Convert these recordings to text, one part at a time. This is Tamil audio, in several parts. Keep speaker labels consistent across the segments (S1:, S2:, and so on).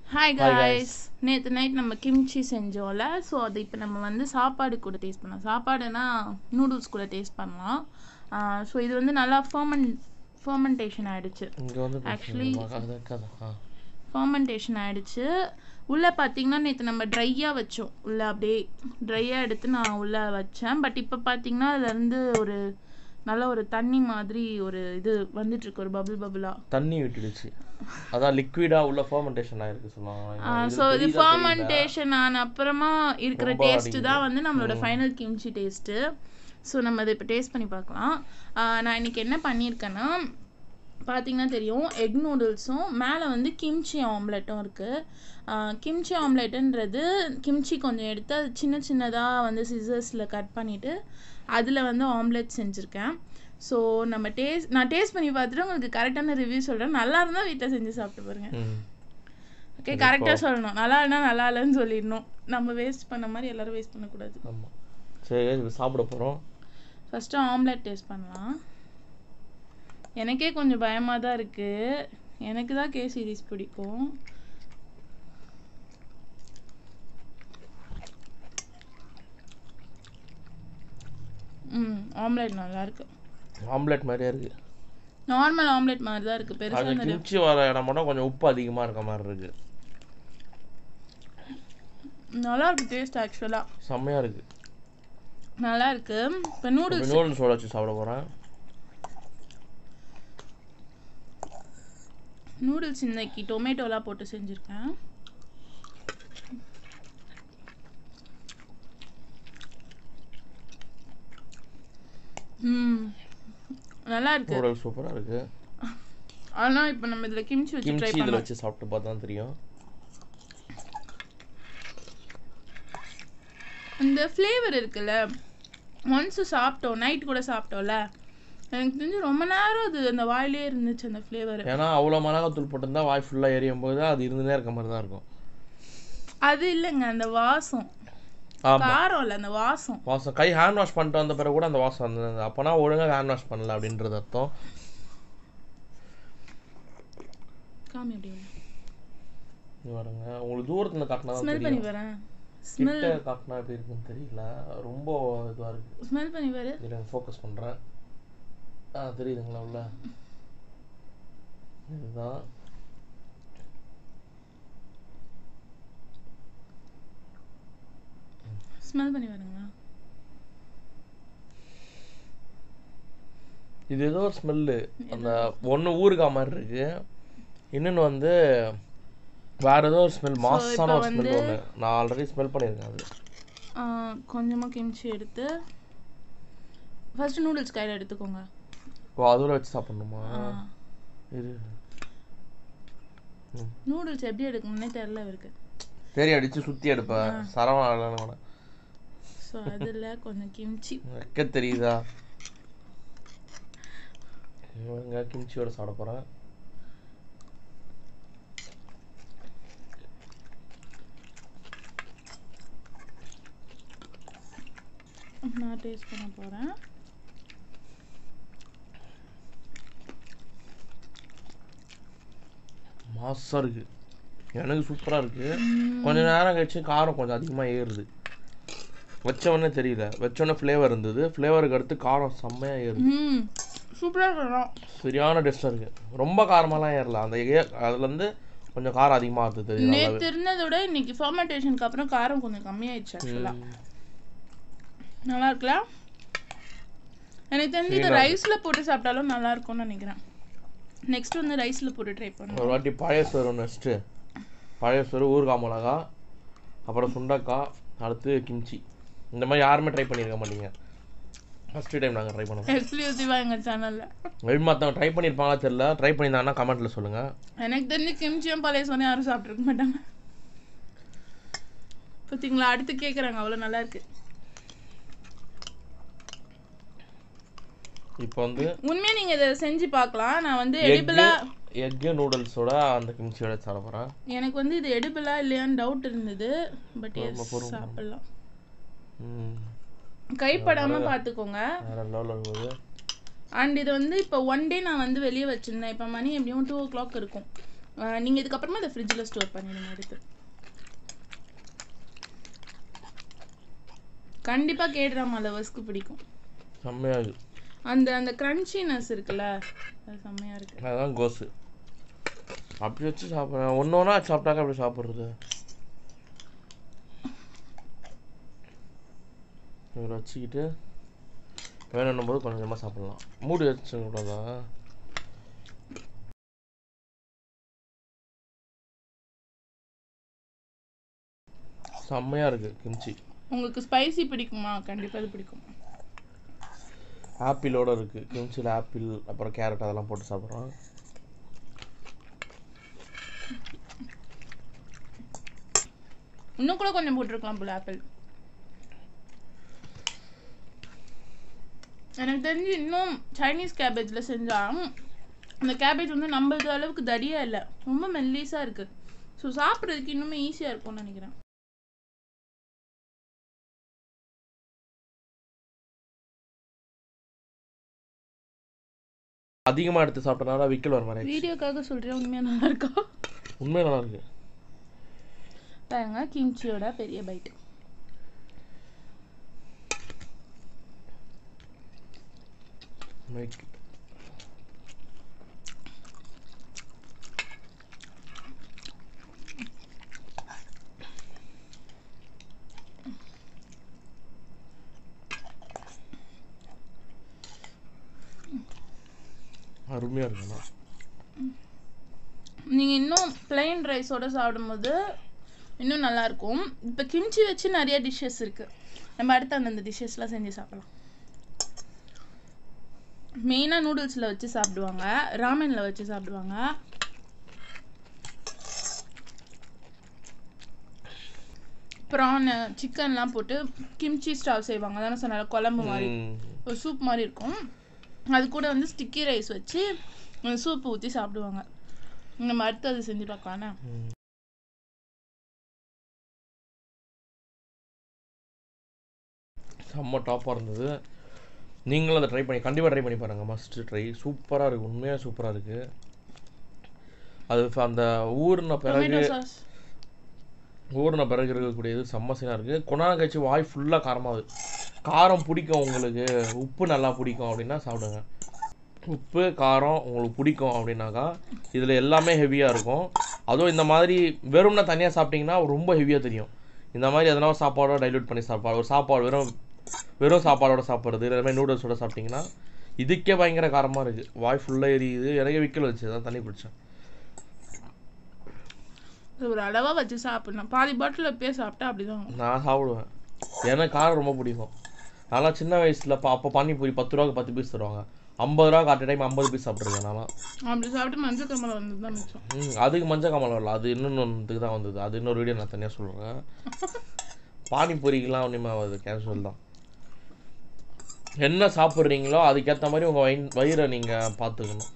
S1: Hi guys. நேற்று நைட் நம்ம கிம்ச்சி செஞ்சோம்ல. ஸோ அது இப்போ நம்ம வந்து சாப்பாடு கூட டேஸ்ட் பண்ணலாம். சாப்பாடுனா நூடுல்ஸ் கூட டேஸ்ட் பண்ணலாம். ஸோ இது வந்து நல்லா ஃபர்மெண்டேஷன் ஆகிடுச்சு. ஆக்சுவலி ஃபர்மெண்டேஷன் ஆகிடுச்சு. உள்ளே பார்த்தீங்கன்னா நேற்று நம்ம ட்ரையாக வச்சோம். உள்ளே அப்படியே ட்ரையாக எடுத்து நான் உள்ளே வச்சேன். பட் இப்போ பார்த்தீங்கன்னா அதுலேருந்து ஒரு நல்ல ஒரு தண்ணி மாதிரி ஒரு இது வந்துட்டு இருக்கு, ஒரு பபிளா
S2: தண்ணி விட்டுடுச்சு. அதான் லிக்விடா உள்ள ஃபர்மெண்டேஷன் ஆயிருக்கு சொல்லுவாங்க.
S1: சோ இது ஃபர்மெண்டேஷன் ஆன அப்புறமா இருக்கிற டேஸ்ட் தான் வந்து நம்மளோட ஃபைனல் கிம்ச்சி டேஸ்ட். ஸோ நம்ம அதை இப்போ டேஸ்ட் பண்ணி பார்க்கலாம். நான் இன்னைக்கு என்ன பண்ணியிருக்கேன்னா பார்த்தீங்கன்னா தெரியும், எக் நூடுல்ஸும் மேலே வந்து கிம்ச்சி ஆம்லெட்டும் இருக்குது. கிம்ச்சி ஆம்லெட்டுன்றது கிம்ச்சி கொஞ்சம் எடுத்து அது சின்ன சின்னதாக வந்து சிசர்ஸில் கட் பண்ணிவிட்டு அதில் வந்து ஆம்லெட் செஞ்சுருக்கேன். ஸோ நம்ம நான் டேஸ்ட் பண்ணி பார்த்துட்டு உங்களுக்கு கரெக்டான ரிவ்யூ சொல்கிறேன். நல்லா இருந்தால் வீட்டில் செஞ்சு சாப்பிட்டு பாருங்க. ஓகே, கரெக்டாக சொல்லணும். நல்லா இல்லைனா நல்லா இல்லைன்னு சொல்லிடணும். நம்ம வேஸ்ட் பண்ண மாதிரி எல்லோரும் வேஸ்ட் பண்ணக்கூடாது.
S2: ஆமாம், சரி சாப்பிட போகிறோம்.
S1: ஃபஸ்ட்டு ஆம்லெட் டேஸ்ட் பண்ணலாம். எனக்கே கொஞ்சம் பயமாக தான் இருக்குது. எனக்கு தான் கே சீரிஸ் பிடிக்கும். ஆம்லெட் நல்லா இருக்கு.
S2: ஆம்லெட் மாதிரியே இருக்கு.
S1: நார்மல் ஆம்லெட் மாதிரி தான் இருக்கு. பெருசா
S2: அது கிம்ச்சி வர இடம் மட்டும் கொஞ்சம் உப்பு அதிகமா இருக்க மாதிரி இருக்கு.
S1: நல்லா இருக்கு டேஸ்ட். ஆக்சுவலா
S2: செம்மையா இருக்கு,
S1: நல்லா இருக்கு. இப்போ நூடுல்ஸோட
S2: வச்சு சாப்பிட போறேன்.
S1: நூடுல்ஸ் இன்னைக்கு டொமேட்டோலாம் போட்டு செஞ்சுருக்கேன். நல்லா இருக்கு.
S2: நூடுல்ஸ் சூப்பரா இருக்கு.
S1: ஆனா இப்போ நம்ம இதுல கிம்ச்சி வச்சு ட்ரை பண்ணலாம்.
S2: இதுல வச்சு சாப்பிட்டு பார்த்தா தான் தெரியும்.
S1: இந்த ஃப்ளேவர் இருக்குல்ல, ஒன்ஸ் சாப்பிட்டோம், நைட் கூட சாப்பிட்டோம்ல, எனக்கு தெரிஞ்சு ரொம்ப நேரம் அது அந்த வாயிலே இருந்துச்சு அந்த ஃப்ளேவர்.
S2: ஏன்னா அவ்வளோ மிளகாத்தூள் போட்டிருந்தா வாய் ஃபுல்லாக எரியும் போது அது இருந்துனே இருக்க மாதிரி தான் இருக்கும்.
S1: அது இல்லைங்க, அந்த வாசம், காரம் இல்லை, அந்த வாசம்.
S2: கை ஹேண்ட் வாஷ் பண்ணிட்டு வந்த பிறகு கூட அந்த வாசம் வந்தது. அப்போனா ஒழுங்காக ஹேண்ட் வாஷ் பண்ணல அப்படின்றது அர்த்தம்.
S1: காமி அப்படியே
S2: பாருங்க, உங்களுக்கு தூரத்தில் காட்டினா
S1: ஸ்மெல் பண்ணி வரேன்.
S2: ஸ்மெல் காட்டினா எப்படி இருக்குன்னு தெரியல, ரொம்ப இதுவாக இருக்கு.
S1: ஸ்மெல் பண்ணி வர
S2: இருங்க, ஃபோக்கஸ் பண்ணுறேன். தெரியுதுங்களா உள்ள? இதுதான்
S1: ஸ்மெல் பண்ணி வருங்க.
S2: இது ஏதோ ஒரு ஸ்மெல்லு. அந்த ஒன்று ஊறுகாய் மாதிரி இருக்கு, இன்னொன்று வந்து வேற ஏதோ ஒரு ஸ்மெல், மாசான ஒரு ஸ்மெல் ஒன்று. நான் ஆல்ரெடி ஸ்மெல் பண்ணியிருக்கேன். அது
S1: கொஞ்சமாக கிம்ச்சி எடுத்து ஃபர்ஸ்ட் நூடுல்ஸ் கையில் எடுத்துக்கோங்க.
S2: அதோட வச்சு சாப்பிடணுமா? இது
S1: நூடுல்ஸ் எப்படி எடுக்கணும்னே தெரியல இருக்கு.
S2: சரி, அடிச்சு சுற்றி எடுப்பேன். சரவணன்
S1: ஸோ அதில் கொஞ்சம் கிம்ச்சி
S2: வைக்க தெரியுதா? கிம்ச்சியோட சாப்பிட போகிறேன்.
S1: நான் டேஸ்ட் பண்ண போகிறேன்.
S2: மாசாக இருக்குது, எனக்கு சூப்பராக இருக்குது. கொஞ்சம் நேரம் கழிச்சு காரம் கொஞ்சம் அதிகமாக ஏறுது. வச்சவொடனே தெரியல, வச்சோடனே ஃப்ளேவர் இருந்தது, ஃப்ளேவருக்கு அடுத்து காரம் செம்மையாக ஏறுது.
S1: சூப்பராக இருக்கும்,
S2: சரியான டேஸ்ட்டாக இருக்குது. ரொம்ப காரமாலாம் ஏறல, அந்த அதுலேருந்து கொஞ்சம் காரம் அதிகமாக இருந்தது.
S1: நேற்று இருந்ததோட இன்னைக்கு ஃபர்மெண்டேஷனுக்கு அப்புறம் காரம் கொஞ்சம் கம்மியாயிடுச்சு. ஆக்சுவலாக நல்லா இருக்குல்ல? எனக்கு தெரிஞ்சு இது ரைஸில் போட்டு சாப்பிட்டாலும் நல்லா இருக்கும்னு நினைக்கிறேன். நெக்ஸ்ட் வந்து ரைஸில் போட்டு ட்ரை பண்ணுவோம்.
S2: ஒரு வாட்டி பழையசோறு நெக்ஸ்ட்டு பழையசோறு, ஊறுகாய் மிளகா, அப்புறம் சுண்டக்காய், அடுத்து கிம்ச்சி. இந்த மாதிரி யாருமே ட்ரை பண்ணியிருக்க மாட்டீங்க. ஃபஸ்ட்டு டைம் நாங்கள் ட்ரை பண்ணுவோம்.
S1: எக்ஸ்க்ளூசிவாக எங்கள் சேனலில்.
S2: எப்படி மற்றவங்க ட்ரை பண்ணியிருப்பாங்களா தெரியல, ட்ரை பண்ணியிருந்தாங்கன்னா கமெண்ட்டில் சொல்லுங்கள்.
S1: எனக்கு தெரிஞ்சு கிம்ச்சியும் பழையசோறும் யாரும் சாப்பிட்ருக்க மாட்டாங்க. பார்த்தீங்களா, அடுத்து கேட்குறாங்க, அவ்வளோ நல்லா இருக்கு.
S2: இப்போ வந்து
S1: உண்மையாக நீங்கள் இதை செஞ்சு பார்க்கலாம். நான் வந்து எடிபிளாக
S2: எக்கு நூடுல்ஸோட அந்த கிம்ச்சியோட சாப்பிட போகிறேன்.
S1: எனக்கு வந்து இது எடிபிளாக இல்லையான்னு டவுட் இருந்தது. பட் சாப்பிடலாம், கைப்படாமல் பார்த்துக்கோங்க. அண்ட் இது வந்து இப்போ ஒன் டே நான் வந்து வெளியே வச்சுருந்தேன். இப்போ மணி எப்படியும் 2 o'clock இருக்கும். நீங்கள் இதுக்கப்புறமா அதை ஃப்ரிட்ஜில் ஸ்டோர் பண்ணிடுங்க எடுத்து. கண்டிப்பாக கேட்ராமா லவர்ஸ்க்கு பிடிக்கும்.
S2: செம்மையாக இருக்குது.
S1: அந்த அந்த க்ரன்ச்சினஸ் இருக்குல்ல, அது செம்மையாக இருக்குது.
S2: அதுதான் கோஸு. அப்படி வச்சு சாப்பிட்றேன். ஒன்று ஒன்றா சாப்பிட்டாக்க அப்படி சாப்பிட்றது. இதில் வச்சுக்கிட்டு வேணும்னும் போது கொஞ்சம் கொஞ்சமாக சாப்பிட்லாம். மூடி வச்சு கூடாதான். செம்மையாக இருக்குது கிம்ச்சி.
S1: உங்களுக்கு ஸ்பைசி பிடிக்குமா? கண்டிப்பாக அது பிடிக்கும்.
S2: ஆப்பிளோடு இருக்குது கிம்ச்சியில். ஆப்பிள் அப்புறம் கேரட் அதெல்லாம் போட்டு சாப்பிட்றோம்.
S1: இன்னும் கூட கொஞ்சம் போட்டிருக்கலாம் போல ஆப்பிள். எனக்கு தெரிஞ்சு இன்னும் சைனீஸ் கேபேஜில் செஞ்சால் அந்த கேபேஜ் வந்து நம்மளது அளவுக்கு தடியாக இல்லை, ரொம்ப மெல்லிஸாக இருக்குது. ஸோ சாப்பிட்றதுக்கு இன்னுமே ஈஸியாக இருக்கும்னு நினைக்கிறேன்.
S2: அதிகமாக எடுத்து சாப்பிட்டனால விக்கல் வர மாதிரி.
S1: வீடியோக்காக சொல்கிறேன், உண்மையாக நல்லா இருக்கா?
S2: உண்மையாக நல்லா இருக்கு.
S1: பாருங்க கிம்ச்சியோட பெரிய பைட்.
S2: அருமையாக இருக்குண்ணா.
S1: நீங்கள் இன்னும் பிளெயின் ரைஸோடு சாப்பிடும்போது இன்னும் நல்லாயிருக்கும். இப்போ கிம்ச்சி வச்சு நிறைய டிஷ்ஷஸ் இருக்குது. நம்ம அடுத்து அந்தந்த டிஷ்ஷஸ்லாம் செஞ்சு சாப்பிடலாம். மெயினாக நூடுல்ஸில் வச்சு சாப்பிடுவாங்க, ராமெனில் வச்சு சாப்பிடுவாங்க. ப்ரானு சிக்கன்லாம் போட்டு கிம்ச்சி ஸ்டாவ் செய்வாங்க. அதான சொன்னால குழம்பு மாதிரி ஒரு சூப் மாதிரி இருக்கும். அது கூட வந்து ஸ்டிக்கி ரைஸ் வச்சு சூப் ஊற்றி சாப்பிடுவாங்க. நம்ம அடுத்து அது செஞ்சு பார்க்கலாண்ணா.
S2: செம்ம டாப்பாக இருந்தது. நீங்களும் அதை கண்டிப்பாக ட்ரை பண்ணி பாருங்கள். Must try. சூப்பராக இருக்குது, உண்மையாக சூப்பராக இருக்குது. அது அந்த ஊறின பிறகு இருக்கக்கூடியது செம்ம சீனாக இருக்குது. கொண்டாந்து கழிச்சு வாய் ஃபுல்லாக காரமாகுது. காரம் பிடிக்கும் உங்களுக்கு, உப்பு நல்லா பிடிக்கும் அப்படின்னா சாப்பிடுங்க. உப்பு காரம் உங்களுக்கு பிடிக்கும் அப்படின்னாக்கா இதில் எல்லாமே ஹெவியாக இருக்கும். அதுவும் இந்த மாதிரி வெறும்னா தனியாக சாப்பிட்டிங்கன்னா ரொம்ப ஹெவியாக தெரியும். இந்த மாதிரி எதனா சாப்பாடோட டைல்யூட் பண்ணி ஒரு சாப்பாடு வெறும் சாப்பாடோட சாப்பிட்றது, இந்த மாதிரி நூடுல்ஸோட சாப்பிட்டிங்கன்னா இதுக்கே பயங்கர காரமாக இருக்குது. வாய் ஃபுல்லாக எரியுது. எனக்கு விக்கல் வச்சு தான் தண்ணி குடித்தேன்.
S1: ஒரு அளவாக வச்சு சாப்பிடணும். பாதி பாட்டில் எப்பயே சாப்பிட்டா அப்படிதான்.
S2: நான் சாப்பிடுவேன், எனக்கு காரம் ரொம்ப பிடிக்கும். நல்லா சின்ன வயசில் அப்போ பானிபூரி 10 ரூபாய்க்கு 10 பீஸ் தருவாங்க. 50 ரூபா காட்ட டைம் 50 பீஸ் சாப்பிட்ருக்கேன் நான்.
S1: அப்படி சாப்பிட்டு மஞ்சள் கமலை வந்து தான் மிச்சம்.
S2: அதுக்கு மஞ்சள் கமலை வரல, அது இன்னொன்றுக்கு தான் வந்தது. அது இன்னொரு வீடியோ நான் தனியாக சொல்கிறேன். பானிபூரிக்கெலாம் ஒன்றுமே ஆகாது, கேஷுவல் தான். என்ன சாப்பிட்றீங்களோ அதுக்கேற்ற மாதிரி உங்கள் வயிறை நீங்கள் பார்த்துக்கணும்.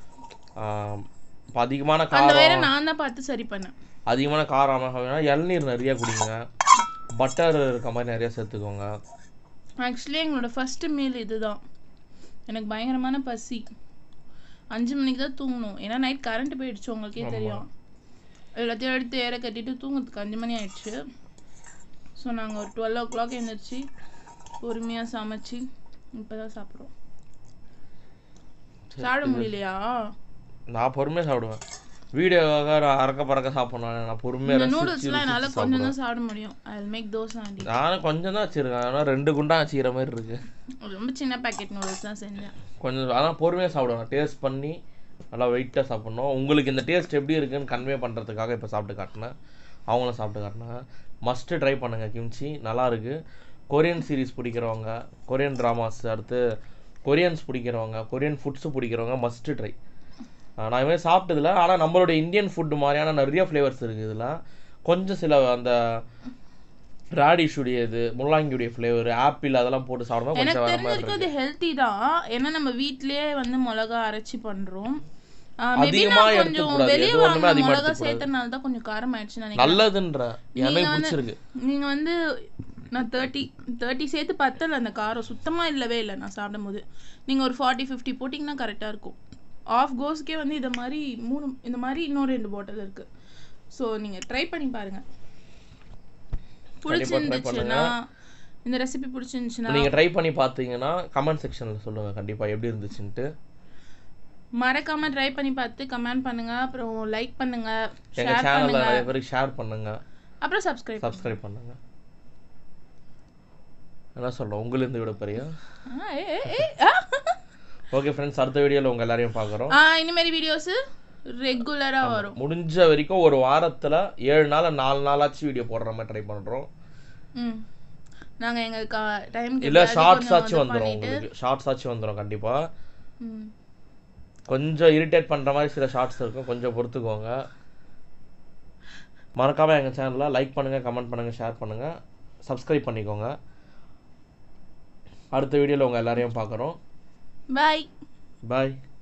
S2: இப்போ அதிகமான காரம்
S1: நான் தான் பார்த்து சரி பண்ணேன்.
S2: அதிகமான காரம் வேணா இளநீர் நிறையா குடிங்க. பட்டர் இருக்க மாதிரி நிறையா சேர்த்துக்கோங்க.
S1: ஆக்சுவலி எங்களோட ஃபஸ்ட்டு மீல் இதுதான். எனக்கு பயங்கரமான பசி. 5 மணிக்கு தான் தூங்கணும், ஏன்னா நைட் கரண்ட் போயிடுச்சு, உங்களுக்கே தெரியும். எல்லாத்தையும் எடுத்து ஏற கட்டிட்டு தூங்குறதுக்கு 5 மணி ஆயிடுச்சு. ஸோ நாங்கள் ஒரு 12 o'clock எழுந்திரிச்சு பொறுமையாக சமைச்சு இப்போ தான் சாப்பிட்றோம். சாப்பிட முடியலையா?
S2: நான் பொறுமையாக சாப்பிடுவேன். வீடியோக்காக அறக்க பறக்க சாப்பிடணும். நான் பொறுமையாக
S1: நூடுல்ஸ்லாம் என்னால் கொஞ்சம் தான் சாப்பிட முடியும். I will make dosa aunty.
S2: நானும் கொஞ்சம் தான் வச்சுருக்கேன், ஆனால் 2 குண்டா வச்சுக்கிற மாதிரி இருக்குது.
S1: ரொம்ப சின்ன பேக்கெட் நூடுல்ஸ் தான் செஞ்சேன்.
S2: கொஞ்சம் அதான் பொறுமையாக சாப்பிடுவேன். டேஸ்ட் பண்ணி நல்லா வெயிட்டாக சாப்பிட்ணும். உங்களுக்கு இந்த டேஸ்ட் எப்படி இருக்குன்னு கன்வே பண்ணுறதுக்காக இப்போ சாப்பிட்டு காட்டினேன். அவங்களும் சாப்பிட்டு காட்டினாங்க. மஸ்ட்டு ட்ரை பண்ணுங்கள் கிம்ச்சி, நல்லாயிருக்கு. கொரியன் சீரீஸ் பிடிக்கிறவங்க, கொரியன் ட்ராமாஸ், அடுத்து கொரியன்ஸ் பிடிக்கிறவங்க, கொரியன் ஃபுட்ஸு பிடிக்கிறவங்க மஸ்ட்டு ட்ரை. நான் இதுமாதிரி சாப்பிட்டதில்ல, ஆனால் நம்மளோட இந்தியன் ஃபுட்டு மாதிரியான நிறைய ஃப்ளேவர்ஸ் இருக்குது இதில். கொஞ்சம் சில அந்த ராடிஷுடைய இது, முள்ளாங்கியுடைய ஃப்ளேவர், ஆப்பிள் அதெல்லாம் போட்டு சாப்பிடும்போது கொஞ்சம் வேற மாதிரி இருக்குது.
S1: அது ஹெல்த்தி தான், ஏன்னா நம்ம வீட்லயே வந்து மிளகா அரைச்சி பண்ணுறோம்.
S2: அதிகமா எடுத்துக்கூடாது, எது ஒண்ணுமே அதிகமா எடுத்துக்கூடாது.
S1: சேர்த்தனால தான் கொஞ்சம் காரம் ஆயிடுச்சு நினைக்கிறேன்.
S2: நல்லதுன்ற எனக்கு பிடிச்சிருக்கு.
S1: நீங்க வந்து நான் 30 சேர்த்து பத்தல, அந்த காரம் சுத்தமா இல்லவே இல்லை நான் சாப்பிடும்போது. நீங்க ஒரு 40-50 போட்டிங்கன்னா கரெக்டாக இருக்கும். ஆஃப் கோஸ்க்கே வந்து இதை மாதிரி 3 இந்த மாதிரி இன்னும் 2 பாட்டில் இருக்கு. ஸோ நீங்கள் ட்ரை பண்ணி பாருங்க. பிடிச்சிருந்துச்சுன்னா இந்த ரெசிபி பிடிச்சிருந்துச்சுன்னா
S2: நீங்கள் ட்ரை பண்ணி பார்த்தீங்கன்னா கமெண்ட் செக்ஷனில் சொல்லுங்கள் கண்டிப்பாக எப்படி இருந்துச்சுன்ட்டு.
S1: மறக்காம ட்ரை பண்ணி பார்த்து கமெண்ட் பண்ணுங்க. அப்புறம் லைக் பண்ணுங்க,
S2: எங்கள் சேனலில் நிறைய பேருக்கு ஷேர் பண்ணுங்க,
S1: அப்புறம் சப்ஸ்கிரைப்
S2: பண்ணுங்க. என்ன சொல்கிறோம் உங்களுக்கு விட பெரிய ஓகே ஃப்ரெண்ட்ஸ், அடுத்த வீடியோவில் உங்கள் எல்லாரையும் பார்க்குறோம்.
S1: இனிமேல் வீடியோஸ் ரெகுலராக வரும்.
S2: முடிஞ்ச வரைக்கும் ஒரு வாரத்தில் 7 நாள் 4 நாளாச்சும் வீடியோ போடுற மாதிரி ட்ரை பண்ணுறோம்.
S1: நாங்கள் எங்களுக்கு டைம்
S2: இல்லை ஷார்ட்ஸ் ஆச்சு வந்துடும், உங்களுக்கு ஷார்ட்ஸ் ஆச்சு வந்துடும் கண்டிப்பாக. கொஞ்சம் இரிட்டேட் பண்ணுற மாதிரி சில ஷார்ட்ஸ் இருக்கும், கொஞ்சம் பொறுத்துக்கோங்க. மறக்காமல் எங்கள் சேனலில் லைக் பண்ணுங்கள், கமெண்ட் பண்ணுங்கள், ஷேர் பண்ணுங்கள், சப்ஸ்கிரைப் பண்ணிக்கோங்க. அடுத்த வீடியோவில் உங்கள் எல்லாரையும் பார்க்குறோம்.
S1: பாய்.
S2: பாய்.